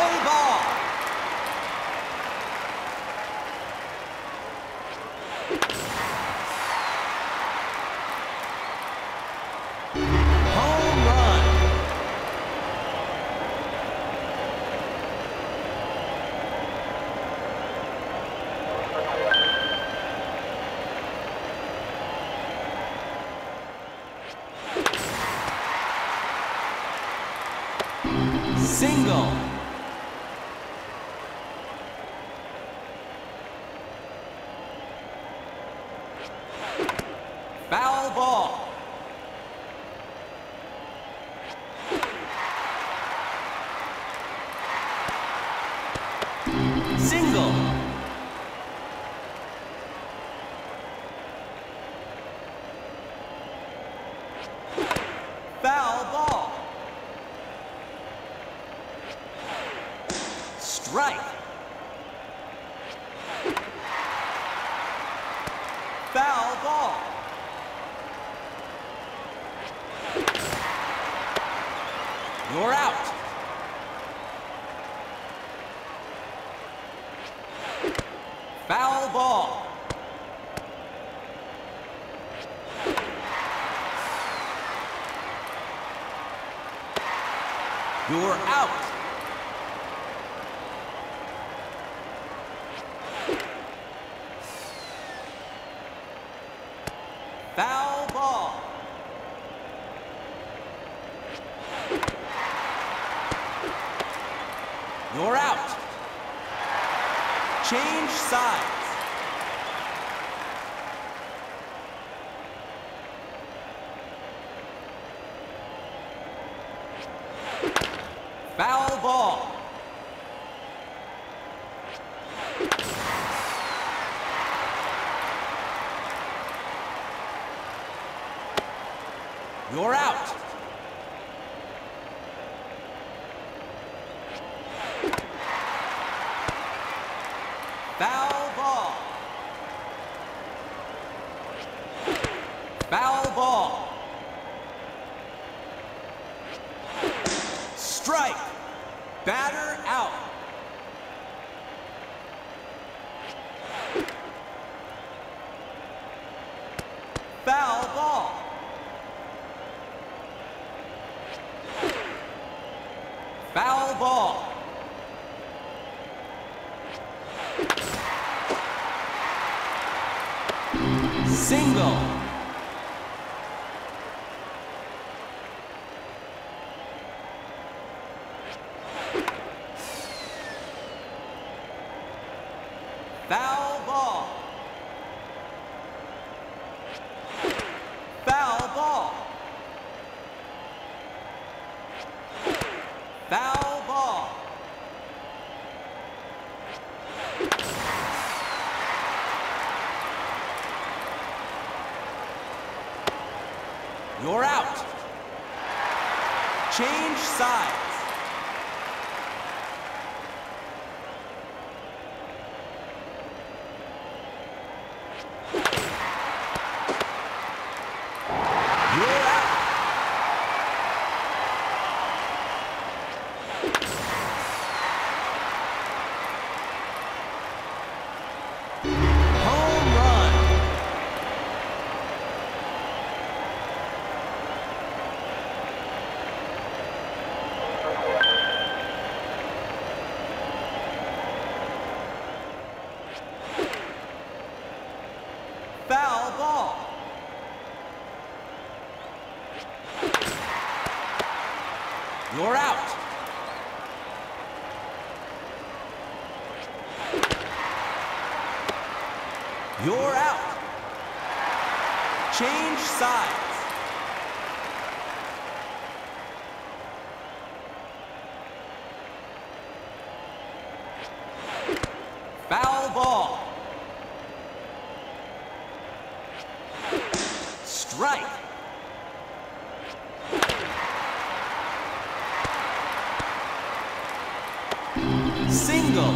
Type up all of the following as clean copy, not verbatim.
Play ball. Home run. Single. Foul ball. Single. Foul ball. Strike. Foul ball. You're out. Foul ball. You're out. Foul ball. You're out. Change sides. Foul ball. You're out. Foul ball. Foul ball. Strike. Batter out. Foul ball. Foul ball. Single. Foul ball. Foul ball. Foul ball. You're out. Change sides. You're out. Home run. Foul ball. You're out. You're out. Change sides. Foul ball. Strike. Single.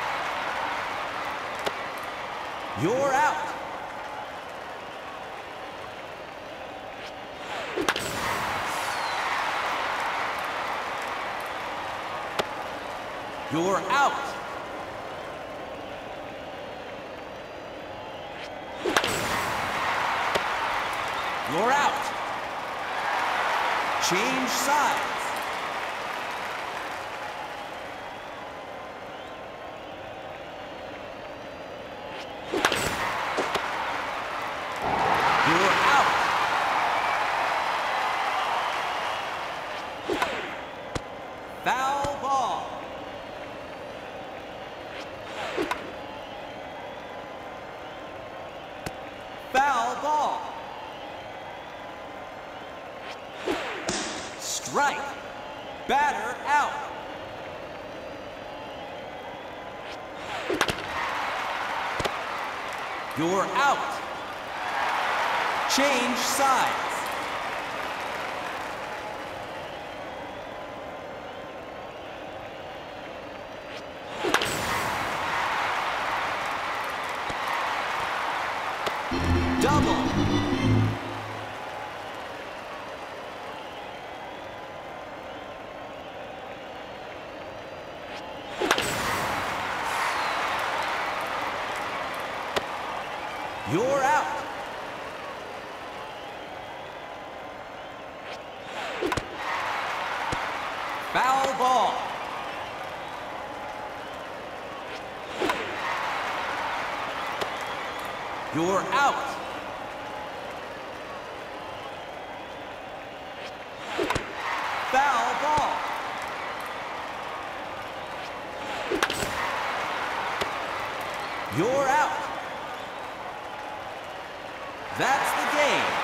You're out. You're out. You're out. Change sides. You're out. Foul ball. Foul ball. Strike. Batter out. You're out. Change sides. Double. You're out. Foul ball. You're out. Foul ball. You're out. That's the game.